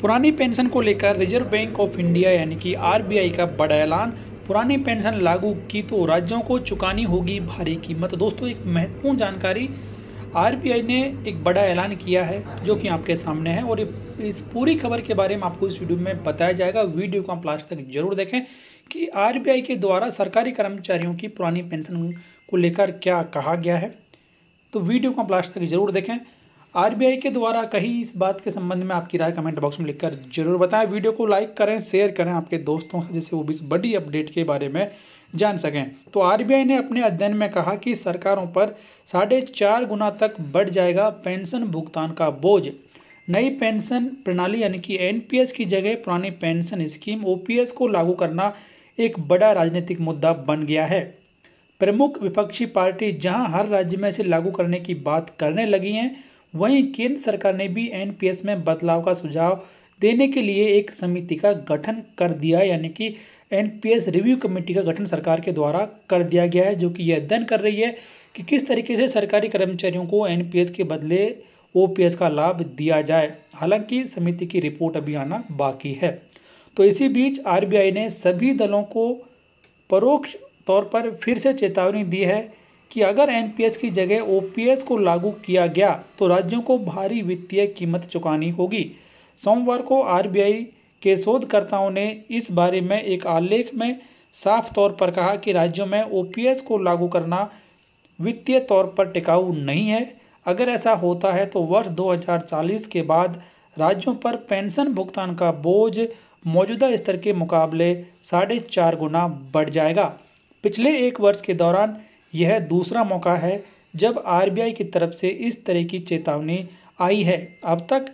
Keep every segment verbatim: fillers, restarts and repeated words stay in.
पुरानी पेंशन को लेकर रिजर्व बैंक ऑफ इंडिया यानी कि आरबीआई का बड़ा ऐलान। पुरानी पेंशन लागू की तो राज्यों को चुकानी होगी भारी कीमत। दोस्तों, एक महत्वपूर्ण जानकारी, आरबीआई ने एक बड़ा ऐलान किया है जो कि आपके सामने है और इस पूरी खबर के बारे में आपको इस वीडियो में बताया जाएगा। वीडियो को आप लास्ट तक जरूर देखें कि आरबीआई के द्वारा सरकारी कर्मचारियों की पुरानी पेंशन को लेकर क्या कहा गया है। तो वीडियो को आप लास्ट तक जरूर देखें। आरबीआई के द्वारा कही इस बात के संबंध में आपकी राय कमेंट बॉक्स में लिखकर जरूर बताएं। वीडियो को लाइक करें, शेयर करें आपके दोस्तों से, जिससे वो भी इस बड़ी अपडेट के बारे में जान सकें। तो आरबीआई ने अपने अध्ययन में कहा कि सरकारों पर साढ़े चार गुना तक बढ़ जाएगा पेंशन भुगतान का बोझ। नई पेंशन प्रणाली यानी कि एनपीएस की जगह पुरानी पेंशन स्कीम ओपीएस को लागू करना एक बड़ा राजनीतिक मुद्दा बन गया है। प्रमुख विपक्षी पार्टी जहां हर राज्य में इसे लागू करने की बात करने लगी हैं, वहीं केंद्र सरकार ने भी एनपीएस में बदलाव का सुझाव देने के लिए एक समिति का गठन कर दिया है, यानी कि एनपीएस रिव्यू कमेटी का गठन सरकार के द्वारा कर दिया गया है, जो कि यह अध्ययन कर रही है कि किस तरीके से सरकारी कर्मचारियों को एनपीएस के बदले ओपीएस का लाभ दिया जाए। हालांकि समिति की रिपोर्ट अभी आना बाकी है। तो इसी बीच आरबीआई ने सभी दलों को परोक्ष तौर पर फिर से चेतावनी दी है कि अगर एनपीएस की जगह ओपीएस को लागू किया गया तो राज्यों को भारी वित्तीय कीमत चुकानी होगी। सोमवार को आरबीआई के शोधकर्ताओं ने इस बारे में एक आलेख में साफ तौर पर कहा कि राज्यों में ओपीएस को लागू करना वित्तीय तौर पर टिकाऊ नहीं है। अगर ऐसा होता है तो वर्ष दो हज़ार चालीस के बाद राज्यों पर पेंशन भुगतान का बोझ मौजूदा स्तर के मुकाबले साढ़े चार गुना बढ़ जाएगा। पिछले एक वर्ष के दौरान यह दूसरा मौका है जब आरबीआई की तरफ से इस तरह की चेतावनी आई है। अब तक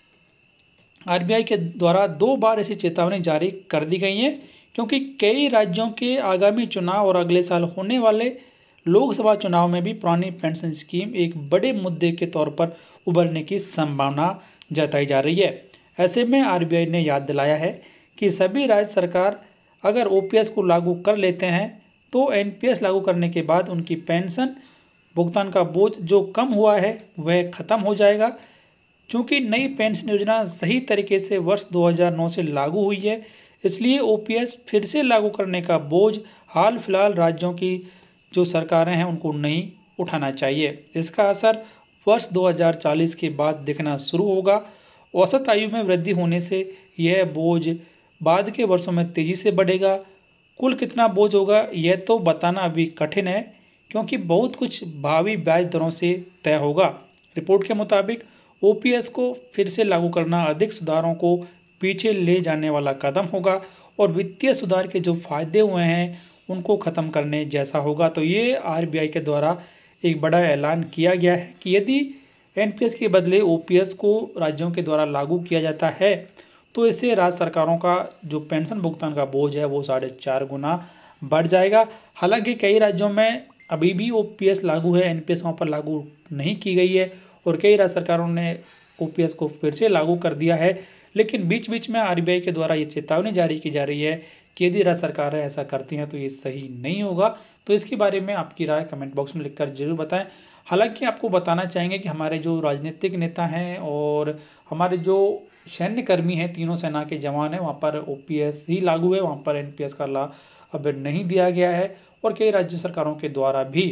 आरबीआई के द्वारा दो बार ऐसी चेतावनी जारी कर दी गई है, क्योंकि कई राज्यों के आगामी चुनाव और अगले साल होने वाले लोकसभा चुनाव में भी पुरानी पेंशन स्कीम एक बड़े मुद्दे के तौर पर उभरने की संभावना जताई जा रही है। ऐसे में आरबीआई ने याद दिलाया है कि सभी राज्य सरकार अगर ओपीएस को लागू कर लेते हैं तो एनपीएस लागू करने के बाद उनकी पेंशन भुगतान का बोझ जो कम हुआ है वह खत्म हो जाएगा। चूँकि नई पेंशन योजना सही तरीके से वर्ष दो हज़ार नौ से लागू हुई है, इसलिए ओपीएस फिर से लागू करने का बोझ हाल फिलहाल राज्यों की जो सरकारें हैं उनको नहीं उठाना चाहिए। इसका असर वर्ष दो हज़ार चालीस के बाद दिखना शुरू होगा। औसत आयु में वृद्धि होने से यह बोझ बाद के वर्षों में तेज़ी से बढ़ेगा। कुल कितना बोझ होगा यह तो बताना अभी कठिन है, क्योंकि बहुत कुछ भावी ब्याज दरों से तय होगा। रिपोर्ट के मुताबिक ओपीएस को फिर से लागू करना अधिक सुधारों को पीछे ले जाने वाला कदम होगा और वित्तीय सुधार के जो फायदे हुए हैं उनको ख़त्म करने जैसा होगा। तो ये आरबीआई के द्वारा एक बड़ा ऐलान किया गया है कि यदि एनपीएस के बदले ओपीएस को राज्यों के द्वारा लागू किया जाता है तो इससे राज्य सरकारों का जो पेंशन भुगतान का बोझ है वो साढ़े चार गुना बढ़ जाएगा। हालांकि कई राज्यों में अभी भी ओपीएस लागू है, एनपीएस वहाँ पर लागू नहीं की गई है और कई राज्य सरकारों ने ओपीएस को फिर से लागू कर दिया है। लेकिन बीच बीच में आरबीआई के द्वारा ये चेतावनी जारी की जा रही है कि यदि राज्य सरकारें ऐसा करती हैं तो ये सही नहीं होगा। तो इसके बारे में आपकी राय कमेंट बॉक्स में लिखकर जरूर बताएं। हालांकि आपको बताना चाहेंगे कि हमारे जो राजनीतिक नेता हैं और हमारे जो सैन्य कर्मी हैं, तीनों सेना के जवान हैं, वहाँ पर ओपीएस ही लागू है, वहाँ पर एनपीएस का लाभ अब नहीं दिया गया है और कई राज्य सरकारों के द्वारा भी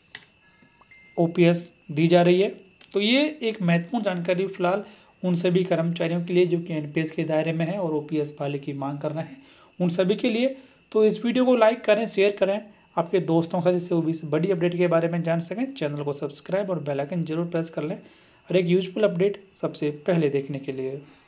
ओपीएस दी जा रही है। तो ये एक महत्वपूर्ण जानकारी फिलहाल उन सभी कर्मचारियों के लिए जो कि एनपीएस के दायरे में है और ओपीएस वाले की मांग कर रहे हैं, उन सभी के लिए। तो इस वीडियो को लाइक करें, शेयर करें आपके दोस्तों का, जिससे वो भी इस बड़ी अपडेट के बारे में जान सकें। चैनल को सब्सक्राइब और बेल आइकन जरूर प्रेस कर लें और एक यूजफुल अपडेट सबसे पहले देखने के लिए।